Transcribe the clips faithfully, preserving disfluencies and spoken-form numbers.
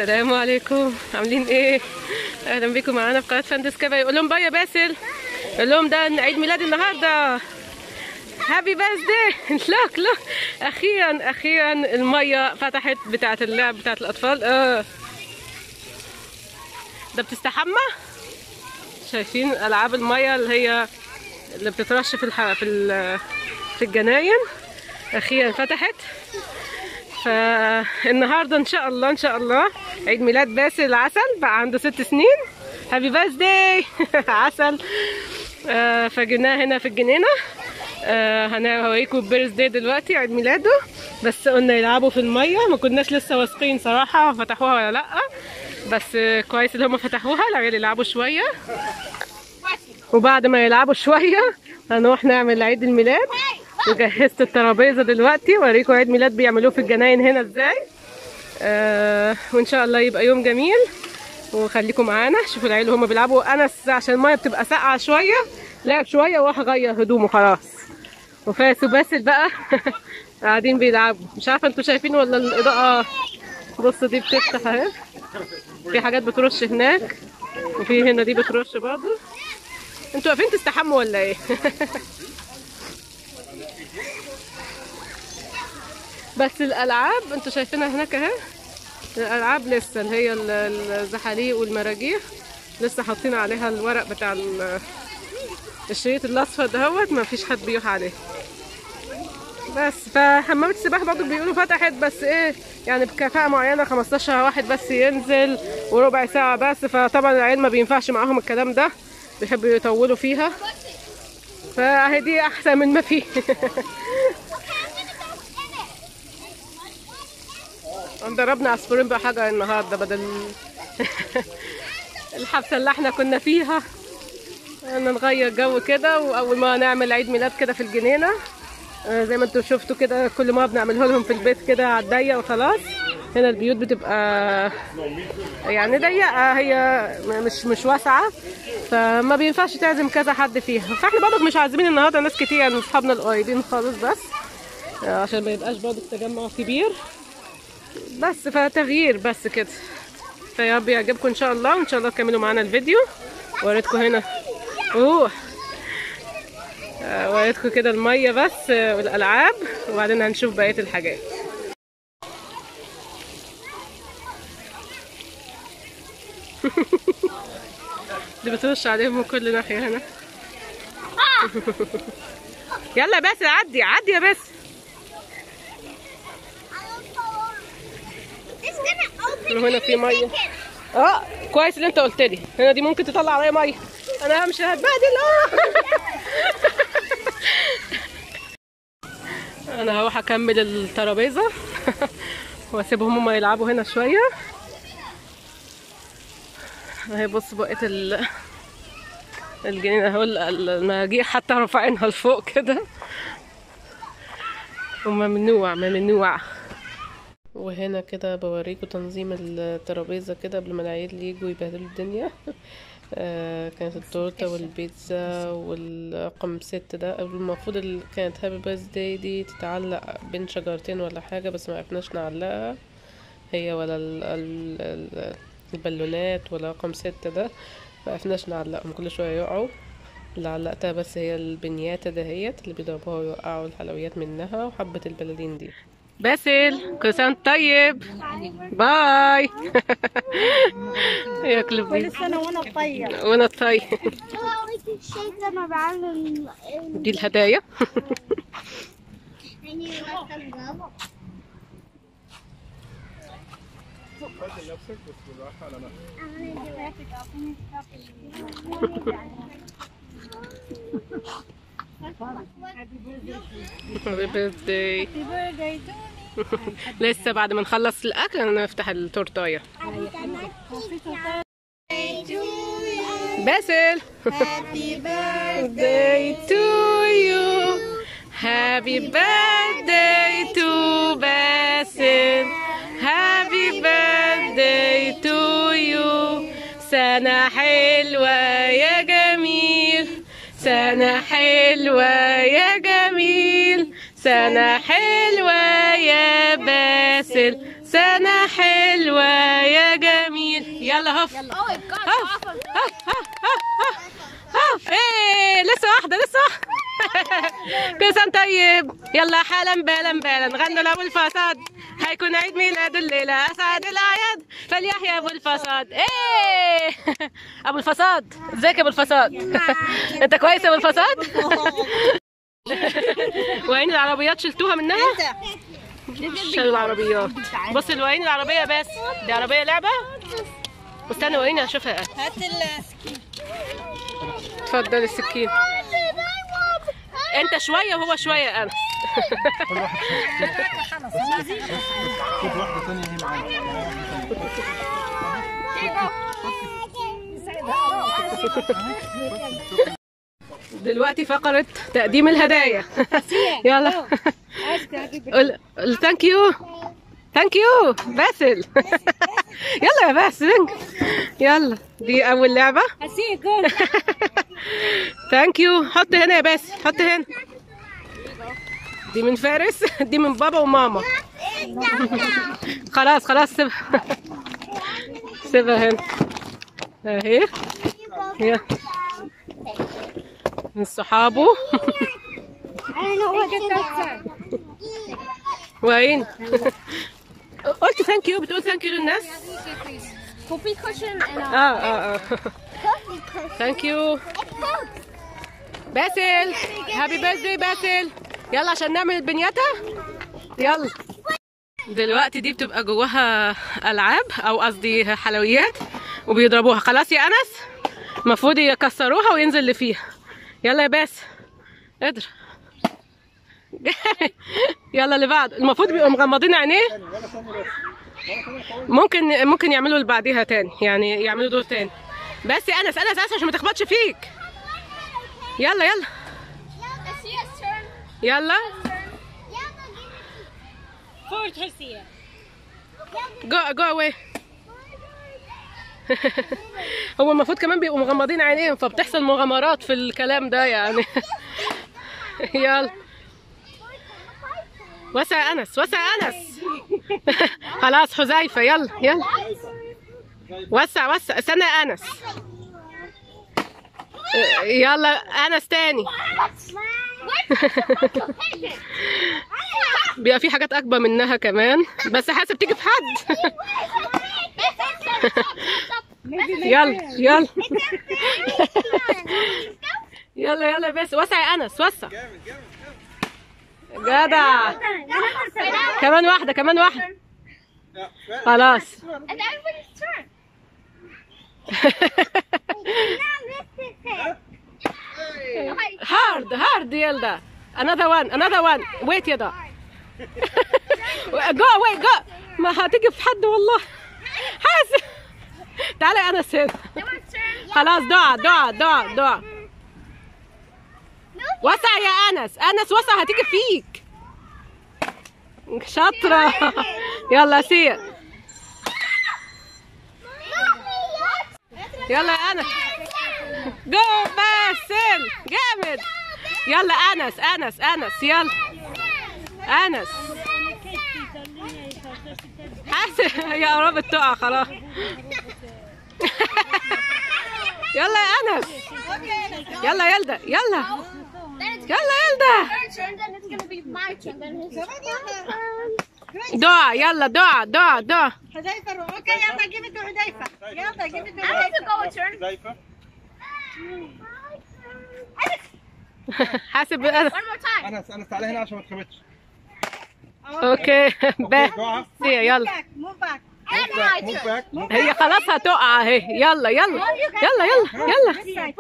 السلام عليكم، عاملين ايه؟ اهلا بكم معانا في قناه فاندس كافيه. قول لهم باي يا باسل، قول لهم ده عيد ميلادي النهارده. هابي باث داي. لوك لوك، اخيرا اخيرا الميه فتحت بتاعه اللعب بتاعه الاطفال. اه ده بتستحمى. شايفين العاب الميه اللي هي اللي بتترش في الح... في ال... في الجناين، اخيرا فتحت. فالنهارده ان شاء الله ان شاء الله عيد ميلاد باسل العسل، بقى عنده ست سنين. هابي باث داي عسل. آه فجبناه هنا في الجنينه. آه هنوريكم البيرث داي دلوقتي، عيد ميلاده. بس قلنا يلعبوا في الميه، ما كناش لسه واثقين صراحه فتحوها ولا لا، بس آه كويس اللي هم فتحوها. العيال يلعبوا شويه، وبعد ما يلعبوا شويه هنروح نعمل عيد الميلاد. وجهزت الترابيزه دلوقتي، اوريكم عيد ميلاد بيعملوه في الجناين هنا ازاي. آه وان شاء الله يبقى يوم جميل، وخليكم معانا شوفوا العيال هما بيلعبوا. انا عشان الميه بتبقى ساقعه شويه لعب شويه وراح غير هدومه خلاص. وفاس وباسل بقى قاعدين بيلعبوا. مش عارفه انتوا شايفين ولا الاضاءه. بص دي بتفتح اهي، في حاجات بترش هناك، وفي هنا دي بترش برضه. انتوا واقفين تستحموا ولا ايه؟ بس الالعاب انتوا شايفينها هناك اهي. الالعاب لسه اللي هي الزحاليق والمراجيح لسه حاطين عليها الورق بتاع الشريط الاصفر دهوت، ما فيش حد بيروح عليه. بس فحمامة السباحة برضه بيقولوا فتحت، بس ايه يعني بكفاءة معينة، خمستاشر واحد بس ينزل وربع ساعة بس. فطبعا العيال ما بينفعش معاهم الكلام ده، بيحبوا يطولوا فيها، فاهي دي احسن من ما فيه. ضربنا عصفورين بحجر النهارده بدل الحبسه اللي احنا كنا فيها. قلنا نغير جو كده، واول ما نعمل عيد ميلاد كده في الجنينه زي ما انتم شفتوا كده، كل ما بنعمله لهم في البيت كده على الضيق وخلاص. هنا البيوت بتبقى يعني ضيقه، هي مش مش واسعه، فما بينفعش تعزم كذا حد فيها. فاحنا برضه مش عازمين النهارده ناس كتير، يعني اصحابنا القريبين خالص بس، عشان ما يبقاش برضه التجمع كبير. بس فتغيير بس كده. فيا رب يعجبكم ان شاء الله، وان شاء الله تكملوا معانا الفيديو. وريتكم هنا اوه وريتكم كده الميه بس والالعاب، وبعدين هنشوف بقيه الحاجات. دي بترش عليهم من كل ناحيه هنا. يلا بس عدي عدي يا بس. هنا في ميه. اه كويس اللي انت قلت لي، هنا دي ممكن تطلع عليا ميه، انا مش هتبهدل. اه انا هروح اكمل الترابيزه واسيبهم هما يلعبوا هنا شويه. اهي بص بقيه ال الجنينه اهو، المراجيح حتى رافعينها لفوق كده، وممنوع ممنوع. وهنا كده بوريكم تنظيم الترابيزه كده قبل ما العيال يجوا يبهدلوا الدنيا. آه كانت التورته والبيتزا والرقم ست ده، المفروض اللي كانت هابي باث داي دي تتعلق بين شجرتين ولا حاجه، بس ما عرفناش نعلقها هي، ولا ال ال البالونات ولا رقم ست ده ما عرفناش نعلقهم، كل شويه يقعوا. اللي علقتها بس هي البنياته دهيت اللي بيضربوها ويوقعوا الحلويات منها، وحبه البلالين دي. باسل كل سنة طيب. باي. يا كل سنة وانا طيب. وانا طيب. دي الهدايا. هابي بيرث داي. لسه بعد ما نخلص الاكل انا نفتح التورتايه. باسل هابي بيرثداي تو يو، هابي بيرثداي تو باسل، هابي بيرثداي تو يو. سنة حلوة يا جميل، سنة حلوة يا جميل، سنة حلوة يا باسل، سنة حلوة يا جميل. يلا هف هف هف هف هف هف. ايه لسه واحدة لسه واحدة. كل سنة طيب. يلا حالا بالا بالا غنوا لأبو الفساد، هيكون عيد ميلاده الليلة أسعد الأعياد، فليحيى أبو الفساد. ايه أبو الفساد، ازيك يا أبو الفساد؟ أنت كويس يا أبو الفساد؟ وعين العربيات شلتوها منها؟ شالوا العربيات. بص الوعين العربية بس، دي عربية لعبة. استنى وريني اشوفها. هات السكين. اتفضل السكين. انت شوية وهو شوية انا. كل واحد خد واحدة ثانية هي معانا. دلوقتي فقرة تقديم الهدايا. يلا قول ثانك يو. ثانك يو باسل. يلا يا باسل يلا. دي أول لعبة. ثانك يو. حط هنا يا باسل، حط هنا. دي من فارس، دي من بابا وماما. خلاص خلاص سيبها. سيبها هنا اهي. يلا من صحابه. وين؟ قلت ثانك يو، بتقول ثانك يو للناس؟ اه اه اه ثانك يو باسل. هابي بيرثدي باسل. يلا عشان نعمل البنياتا. يلا دلوقتي دي بتبقى جواها العاب او قصدي حلويات وبيضربوها. خلاص يا انس المفروض يكسروها وينزل اللي فيها. يلا يا باس اضرب. يلا اللي بعد. المفروض بيبقوا مغمضين عينيه. ممكن ممكن يعملوا اللي بعديها تاني، يعني يعملوا دور تاني. بس يا انس انس انس عشان ما تخبطش فيك. يلا يلا يلا جو جو اواي. هو المفروض كمان بيبقوا مغمضين عينيهم فبتحصل مغامرات في الكلام ده يعني. يلا وسع انس وسع انس. خلاص حذيفه. يلا يلا وسع وسع. استنى يا انس. يلا انس تاني. بيبقى في حاجات اكبر منها كمان بس حاسب تيجي في حد. يلا يلا يلا يلا بس وسع يا انس وسع. جدع. كمان واحدة كمان واحدة. خلاص. هارد هارد يلا. another one another one wait يا دا. جو wait جو. ما هتيجي في حد والله. حاسب. تعالى يا انس هنا. خلاص دعاء دعاء دعاء دعاء. وسع يا انس انس وسع هتيجي فيك. شاطرة. يلا سير. يلا يا انس. جو باسل جامد. يلا انس انس انس يلا انس. حاسب هي قربت تقع خلاص. يلا يا انس. يلا يلدا يلا يلا يلدا. دعاء يلا دعاء دعاء دعاء. حذيفه اوكي يلا جيب انت حذيفه. يلا جيب انت حذيفه. حاسب انا. انس انس تعالى هنا عشان ما تخبطش. اوكي بس يلا. هي خلاص هتقع اهي. يلا يلا يلا يلا يلا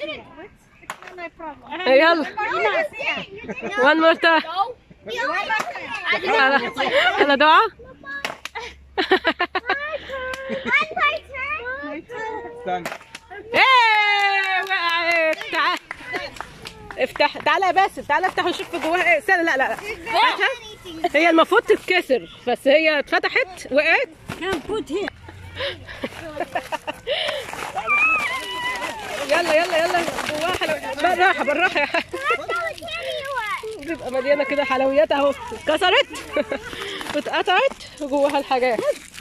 يلا one more time. يلا دعاء. استنى. ايه وقعت. تعال افتح. تعالى يا باسل تعالى افتح وشوف جواها ايه. استنى لا لا لا. هي المفروض تتكسر بس هي اتفتحت وقعت. يلا يلا يلا جواها حلويات. بالراحه بالراحه يا حبيبي. بتبقى مليانه كده حلويات اهو. اتكسرت. واتقطعت وجواها الحاجات.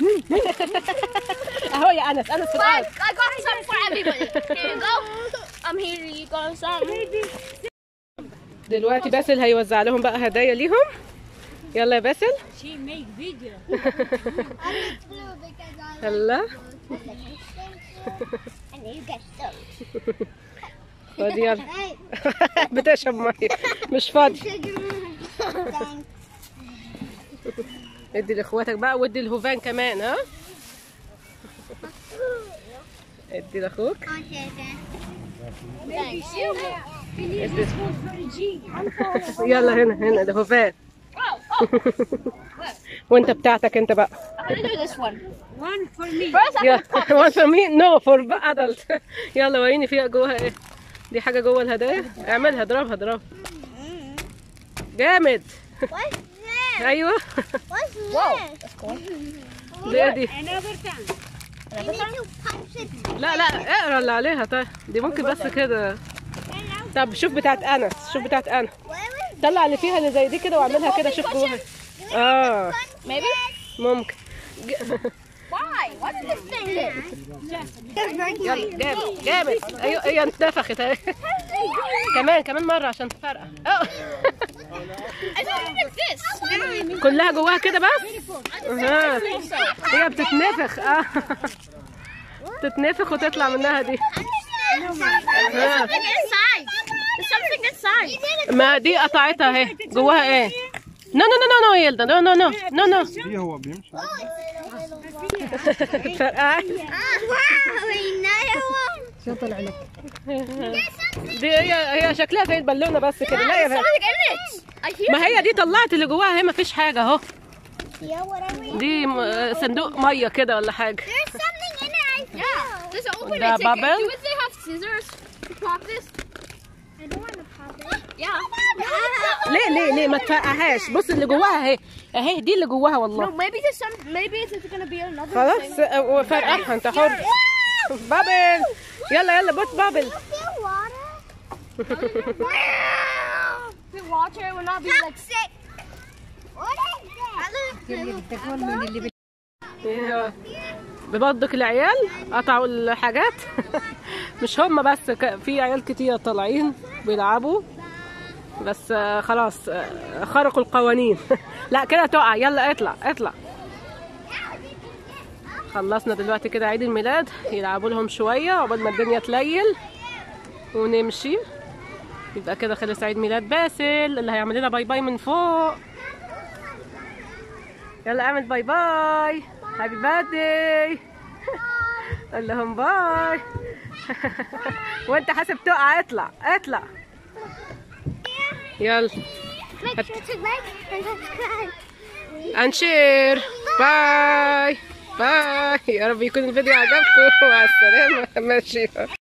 اهو يا انس، انس في الارض. I got some for everybody. Here you go. I'm here. You got some. دلوقتي باسل هيوزع لهم بقى هدايا ليهم. يلا يا باسل. She make video. يلا. And you get stuck. خد يلا. بتشرب ميه مش فاضي. ادي لاخواتك بقى وادي الهوفان كمان. ها ادي لاخوك. يلا هنا هنا ده هوفان. وانت بتاعتك انت بقى. I'm gonna do this one. One for me. First, I'm Yeah, gonna pop one for me, no for adult. يلا وريني فيها جواها ايه. دي حاجة جوه الهدايا. اعملها اضربها اضربها. جامد. What's that? ايوه. What's Whoa, that's cool. دي دي. Another time. I need to punch it. لا لا اقرا اللي عليها. طيب دي ممكن بس كده. طب شوف بتاعت انس، شوف بتاعت انا. طلع اللي فيها اللي زي دي كده واعملها كده. شوف جواها. اه Maybe? ممكن. Why? What is this thing do? يلا جامد جامد. ايوه هي انتفخت اهي. كمان كمان مرة عشان تفرقع. اه I don't even this. كلها جواها كده بس. اه هي بتتنفخ. اه تتنفخ وتطلع منها دي. There's something inside. There's something inside. ما دي قطعتها اهي. جواها ايه؟ نو نو نو نو يلدا نو نو نو نو نو. دي هو بيمشي. فرقعت. شو طلع لك؟ دي هي هي شكلها زي البالونه بس كده. لا يا There's بنت. something in it. I hear. ما هي دي طلعت اللي جواها اهي. ما فيش حاجه اهو. Yeah, whatever. دي م- صندوق ميه كده ولا حاجه. There's something in it. I feel. Yeah. Let's open The it. Take bubble? it. Do they have scissors to pop this? I don't want to pop it. Yeah. ليه ليه ليه ما تفرقعهاش. بص اللي جواها اهي اهي. دي اللي جواها No, والله. maybe there's some. Maybe it's gonna be another. خلاص thing. فرقعها انت حر. بابل يلا يلا بص بابل. The water will not be like sick. What is that? ببضك العيال قطعوا الحاجات. مش هم بس ك- في عيال كتير طالعين بيلعبوا بس. آه، خلاص آه، خرقوا القوانين. لا كده تقع. يلا اطلع اطلع. خلصنا دلوقتي كده عيد الميلاد. يلعبوا لهم شوية عقبال ما الدنيا تليل ونمشي. يبقى كده خلص عيد ميلاد باسل اللي هيعمل لنا باي باي من فوق. يلا اعمل باي باي. هابي بيرثداي. قول لهم باي. وانت حاسب تقع. اطلع اطلع. يلا Make sure to like and subscribe. انشير. باي باي. يا رب يكون الفيديو عجبكم. مع السلامة. ماشي.